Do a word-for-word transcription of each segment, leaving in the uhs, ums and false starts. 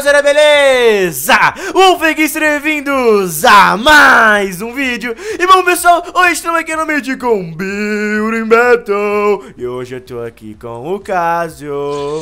rapaziada, beleza? Wolfgang, sejam bem-vindos a mais um vídeo. E bom, pessoal, hoje estamos aqui no vídeo com Building Battle. E hoje eu tô aqui com o Casio.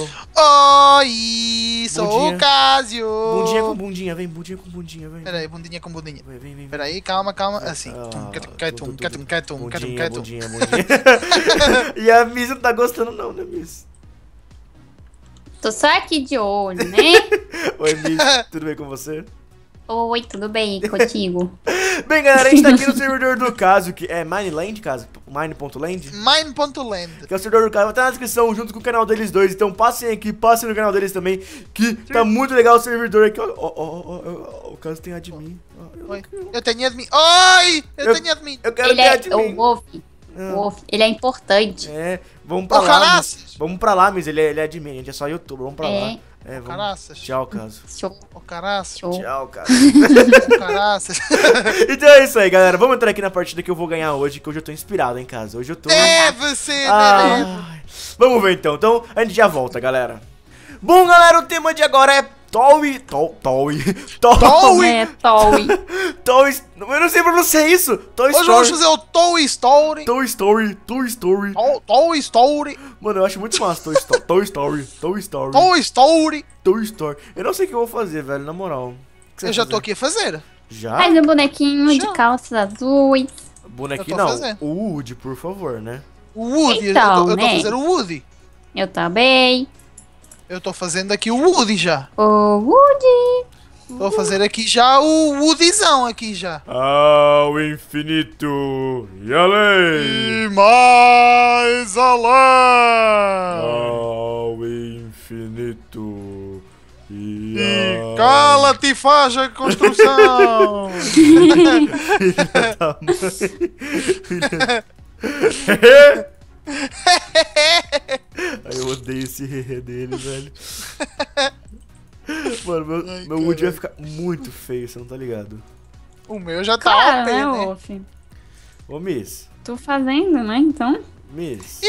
Oi, sou Bundinha. o Casio. Bundinha com bundinha, vem, bundinha com bundinha, vem. Peraí, bundinha com bundinha. Vem, vem, vem. Peraí, calma, calma. Assim. Ah, Catum, tudo, catum, tudo. catum, catum, Bundinha, catum. bundinha, bundinha. E a Miss não tá gostando não, né, Miss? Tô só aqui de olho, né? Oi, Miss, tudo bem com você? Oi, tudo bem contigo? Bem, galera, a gente tá aqui no servidor do Casio, que é Mineland, Casio? Mine.land? Mine.land. Que é o servidor do Casio, vai estar na descrição junto com o canal deles dois. Então passem aqui, passem no canal deles também, que tá muito legal o servidor aqui. Ó, ó, ó, ó, o Casio tem admin. Ó, eu, Oi, eu tenho admin. Oi, eu, Eu- tenho admin. eu quero Ele ter é admin. o Wolf. Ah, O Wolf, ele é importante. É, vamos pra Ô, lá. caraças. Miss. Vamos pra lá, Miss. Ele é, ele é admin, a gente é só youtuber. Vamos pra É. lá. É, vamos. Caraças. Tchau, Casio. Show, Ô, caraças. show. Tchau, Casio. Ô, caraças. Então é isso aí, galera. Vamos entrar aqui na partida que eu vou ganhar hoje, que hoje eu tô inspirado, hein, Casio. Hoje eu tô... Deve ser, deve. Ai, vamos ver então. Então a gente já volta, galera. Bom, galera, o tema de agora é Toy. Toy. Toy. Toy. É, Toy. Toy. Eu não sei pronunciar isso. Toy Hoje vamos Story. fazer o Toy Story. Toy Story. Toy Story. To- Toy Story. Mano, eu acho muito massa. Toy, Sto Toy Story. Toy Story. Toy Story. Toy Story. Eu não sei o que eu vou fazer, velho, na moral. O que você Eu vai já tô fazer? aqui a fazer. Já? Faz um bonequinho Já. de calças azuis. Bonequinho eu tô não. fazendo. O Woody, por favor, né? O Woody. Então, eu, tô, eu tô né? fazendo o Woody. Eu também. Eu tô fazendo aqui o Woody já. O Woody. Tô fazendo aqui já o Woodyzão aqui já. Ao infinito e além. E mais além. Ao infinito e, E além. cala-te e faz a construção. Filha da mãe. Filha- Ai, eu odeio esse hehe dele, velho. Mano, meu, Ai, meu Woody vai caralho. ficar muito feio, você não tá ligado? O meu já tá Claro, O P, né, né? Wolf? Ô, Miss. Tô fazendo, né, então? Miss.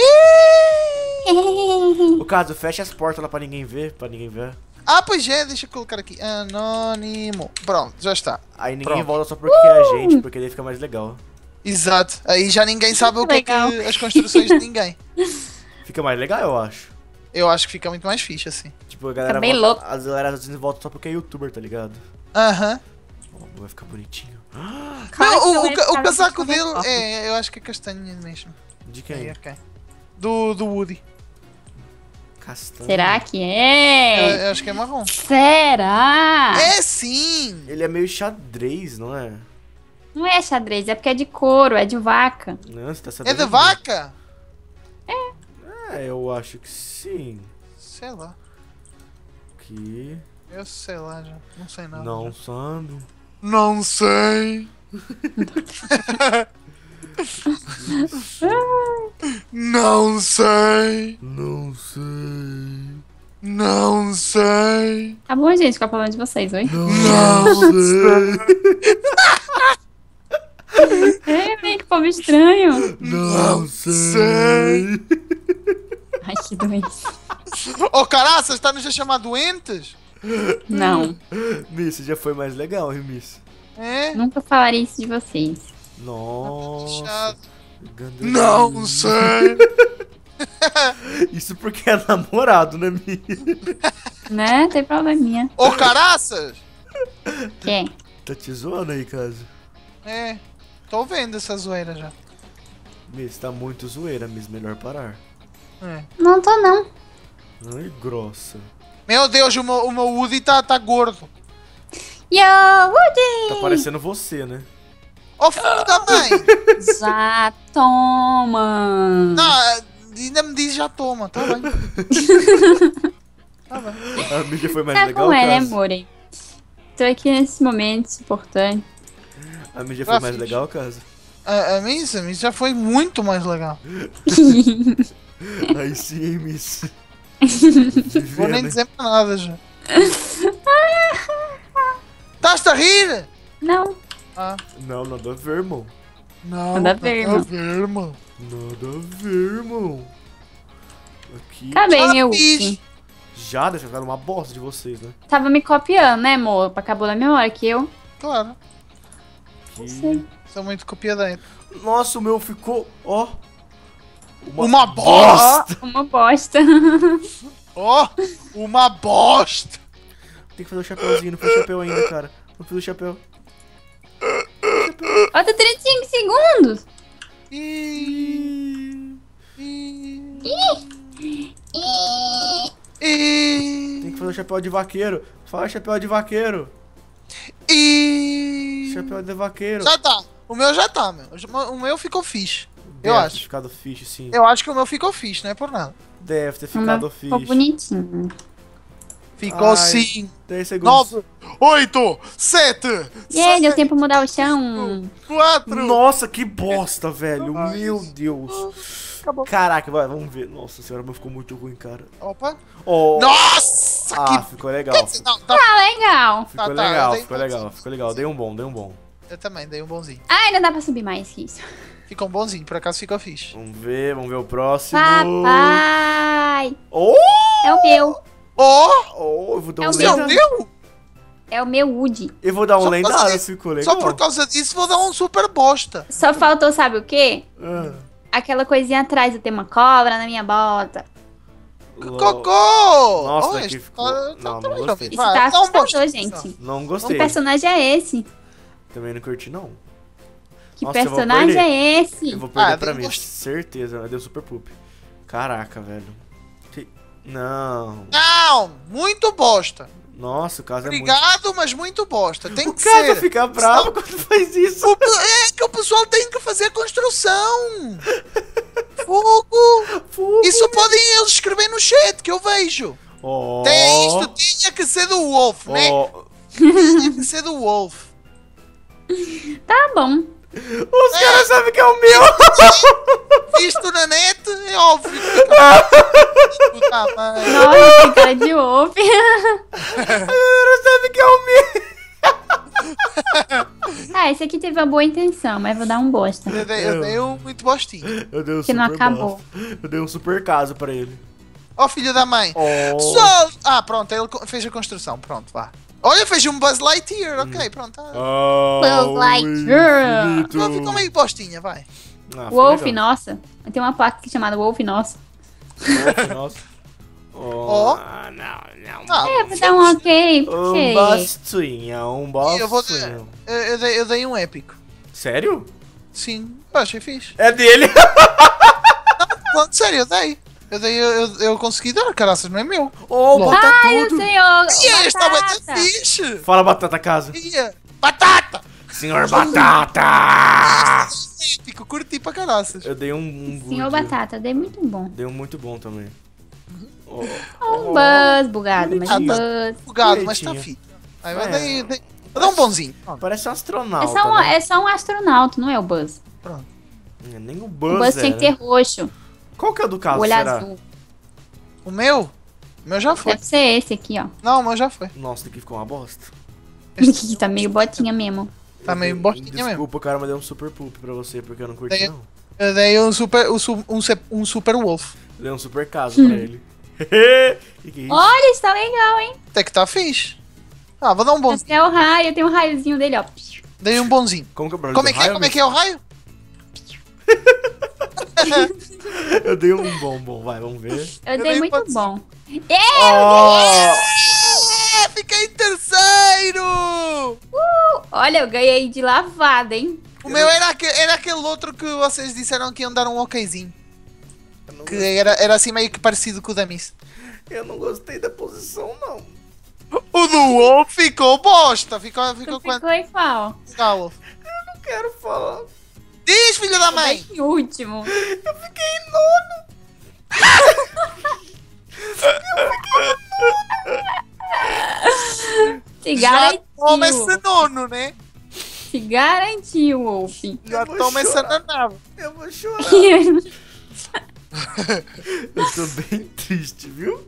Ih! O caso, fecha as portas lá pra ninguém ver, pra ninguém ver. Ah, pois é, deixa eu colocar aqui. Anônimo. Pronto, já está. Aí ninguém Pronto. volta só porque é a gente, porque daí fica mais legal. Exato. Aí já ninguém sabe o que é que Legal. as construções de ninguém. Fica mais legal, eu acho. Eu acho que fica muito mais fixe assim. Tipo, a galera bem volta, louco. as galera às vezes volta só porque é youtuber, tá ligado? Aham. Ó, vai ficar bonitinho. Claro que Não, o, vai o, ca- ficar o casaco bem dele top. é, eu acho que é castanho mesmo. De É, quem? ok. Do, do Woody. Castanho. Será que Eu, é? eu acho que é marrom. Será? É sim! Ele é meio xadrez, não é? Não é xadrez, é porque é de couro, é de vaca. Não, você tá É sabendo? de vaca? É, eu acho que sim. Sei lá. Que... Eu sei lá já. Não sei nada. não já. sabe. Não sei. Não sei. Não sei. Não sei. Tá bom, gente, qual é o problema de vocês, oi? Não sei. É, vem que povo estranho. Não sei. Ai, que doença. Ô, caraças, tá nos a chamar doentes? Não, Miss, já foi mais legal, hein, Miss? É? nunca falaria isso de vocês. Nossa. Chato. Ganda- Não sei. Isso porque é namorado, né, Miss? Né? Tem probleminha. Ô, caraças! Que? Tá te zoando aí, caso. É. Tô vendo essa zoeira já. Miss, tá muito zoeira, Miss. Melhor parar. É. Não tô, não. Ai, grossa. Meu Deus, o meu, o meu Woody tá, tá gordo. Yo, Woody! Tá parecendo você, né? Ô, filho da mãe! Já toma! Não, ainda me diz já toma, tá bem. Tá bem. A mídia foi mais Tá legal, como é, né, caso? amore? Tô aqui nesse momento suportando. A mídia foi Ah, mais fixe. legal, caso? A, a Miss, a Miss já foi muito mais legal. Aí sim, hein, Miss. Vou nem Vivendo, hein? dizer mais nada já. Estás-te a rir? Não, Ah. Não, nada a ver, irmão. Não, Nada a ver, irmão. Nada a ver, irmão. Nada a ver, irmão. Aqui. acabei Já meu fiz. Woody. Já deve ter ficado uma bosta de vocês, né? Tava me copiando, né, amor? Acabou na mesma hora que eu. Claro. Que... Sei. Sou muito copiadento. Nossa, o meu ficou, ó. Uma bosta! Uma bosta. Ó, uma bosta! Tem que fazer o chapéuzinho, não fez o chapéu ainda, cara. Não fiz o chapéu. Falta trinta e cinco segundos. E... E... Ih. E... Tem que fazer o chapéu de vaqueiro. Fala chapéu de vaqueiro. E... Chapéu de vaqueiro. Já tá. O meu já tá, meu. O meu ficou fixe. Eu Deve acho. ter ficado fixe, sim. Eu acho que o meu ficou fixe, não é por nada. Deve ter O meu ficado ficou fixe. bonitinho. Ficou Ai, sim. dez segundos. Nove, oito, sete, E aí, deu seis, tempo pra mudar o chão. quatro. Nossa, que bosta, velho. Ai, Meu isso. Deus. Acabou. Caraca, vai, vamos ver. Nossa senhora, mas ficou muito ruim, cara. Opa. Oh. Nossa, Ah, que... ficou legal. Não, tá... Ah, legal. Ficou Tá, tá, eu legal, dei ficou um legal, bonzinho. ficou legal. Dei um bom, dei um bom. Eu também dei um bonzinho. Ah, ainda dá pra subir mais que isso. Ficou um bonzinho, por acaso ficou fixe. Vamos ver, vamos ver o próximo. Papai. Oh! É o meu. Oh, Oh, eu vou dar É um o seu lendário. deu? É o meu Woody. Eu vou dar um Só por causa lendário, disso- ficou legal. Só por causa disso vou dar um super bosta. Só faltou, sabe o quê? Ah, Aquela coisinha atrás de ter uma cobra na minha bota. lol. Cocô! Nossa, Olha, daqui isso ficou- tá- não, tá não também, gostei. Jovem. Isso Vai, tá dá um assustador, bosta. gente. Não Que gostei. personagem é esse? Também não curti, não. Que Nossa, eu vou personagem perder. é esse? Eu vou perder Ah, pra deu mim, gosto. certeza. Deu super poop. Caraca, velho. Que- Não. Não, muito bosta. Nossa, o caso é muito... Obrigado, mas muito bosta. Tem O que cara ser. fica bravo quando faz isso. O pe- É que o pessoal tem que fazer a construção. Fogo. Fogo. Isso podem eles escrever no chat, que eu vejo. Oh. Tem, isto tinha que ser do Wolf, né? Oh. Tinha que ser do Wolf. Tá bom. Os caras sabem que é o meu. Visto na net, é óbvio. Puta mãe. Nossa, que cara de wolf. Os caras sabem que é o meu. Ah, esse aqui teve uma boa intenção, mas vou dar um bosta. Eu dei, eu dei um muito bostinho. Eu dei um Que não super acabou. bosta. Eu dei um super caso pra ele. Ó, filho da mãe. Oh. Só... Ah, pronto, ele co- fez a construção. Pronto, vá. Olha, fez um Buzz Lightyear. Ok, pronto. Tá. Oh, Buzz Lightyear. infinito. Ficou ficou meio bostinha, vai. Ah, foi Wolf, legal. nossa. Tem uma placa aqui chamada Wolf, nossa. Wolf, nossa. Oh, Ó. não, não. Ah, É, vou dar um ok, Um ok. bostinha, um Eu, vou bostinha. eu, eu dei, eu dei um épico. Sério? Sim, eu achei fixe. É dele. Não, sério, eu dei. Eu dei, eu, eu, eu consegui dar, caraças, não é meu. Oh, Lol. bota Ai, o tudo. senhor. E este tá muito batata. fixe. Fala, Batata Casa. Ia. Batata! Senhor Batata. Épico, curti pra caraças. Eu dei um... um Senhor good. Batata, dei muito bom. Dei um muito bom também. Oh, Um buzz bugado, mas um Bonitinho. buzz. Bugado, mas tá Direitinho. fixe. Aí eu É. dei, dei, vou dar um bonzinho. Pronto. parece um astronauta, É só, um, né? é só um astronauta, não é o Buzz. Pronto. É, nem o O Buzz, Buzz tinha é, que ter né? roxo, Qual que é o do caso, o olho será? azul. O meu? O meu já foi. Deve ser esse aqui, ó. Não, o meu já foi. Nossa, daqui ficou uma bosta. Esse tá meio botinha mesmo. Tá meio bostinha mesmo. Desculpa, cara, mas deu um super poop pra você, porque eu não curti, Dei- não. Eu dei um super, um, su- um, se- um super wolf. Dei um super caso pra ele. que que é isso? Olha, isso tá legal, hein? Até que tá fixe. Ah, vou dar um bonzinho. Esse é o raio, tem um raiozinho dele, ó. Dei um bonzinho. Como que é o barulho Como é do que é? raio, Como é que é o raio? Eu dei um bom, bom, vai, vamos ver. Eu Eu dei dei muito pode ser. bom. Oh, É, fiquei em terceiro! Olha, eu ganhei de lavada, hein? O meu era, aque- era aquele outro que vocês disseram que iam dar um okzinho. Que era, era assim meio que parecido com o da Miss. eu não gostei da posição, não. O do Wolf ficou bosta. Ficou, ficou Tu quanto? ficou igual. Ah, Wolf. Não quero falar. Diz, filho da mãe! Em último. Eu fiquei em nono. Se Já toma esse garantiu. nono, né? Se garantiu, Wolf. Já Eu vou toma essa chorar. nanava. Eu vou chorar. Eu tô bem triste, viu?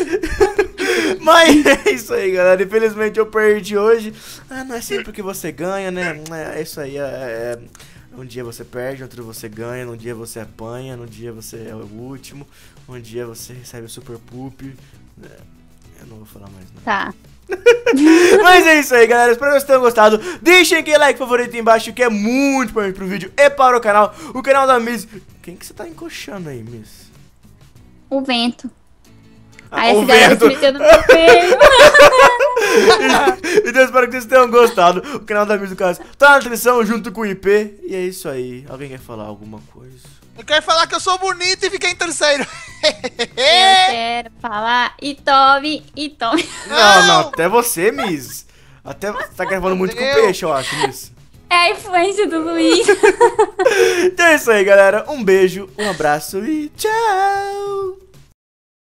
Mas é isso aí, galera. Infelizmente eu perdi hoje. Ah, não é sempre que você ganha, né? É isso aí. É, é... Um dia você perde, outro você ganha. Num dia você apanha, num dia você é o último. Um dia você recebe o super poop. Eu não vou falar mais não. Tá. Mas é isso aí, galera. Espero que vocês tenham gostado. Deixem aquele like favorito aí embaixo, que é muito importante pro vídeo e para o canal. O canal da Miss. Quem que você tá encoxando aí, Miss? O vento. Ah, Aí o esse galera vento. se meteu no meu peito. Então eu espero que vocês tenham gostado. O canal da Miss, no caso, tá na descrição junto com o I P. E é isso aí. Alguém quer falar alguma coisa? Eu quero falar que eu sou bonito e fiquei em terceiro. Eu quero falar e tome, e tome. Não, não, até você, Miss. Até você tá gravando muito com Eu. peixe, eu acho, Miss. É a influência do Luiz. Então é isso aí, galera. Um beijo, um abraço e tchau!